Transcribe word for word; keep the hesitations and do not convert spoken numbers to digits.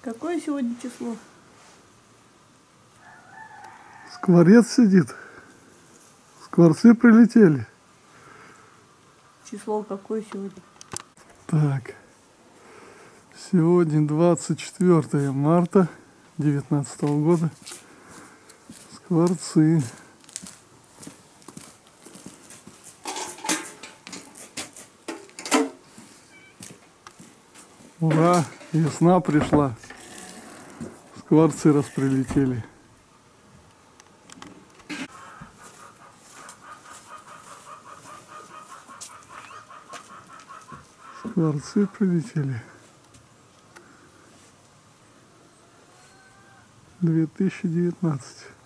Какое сегодня число? Скворец сидит. Скворцы прилетели. Число какое сегодня? Так. Сегодня двадцать четвёртое марта две тысячи девятнадцатого года. Скворцы. Ура! Весна пришла. Скворцы расприлетели. Скворцы прилетели. две тысячи девятнадцать.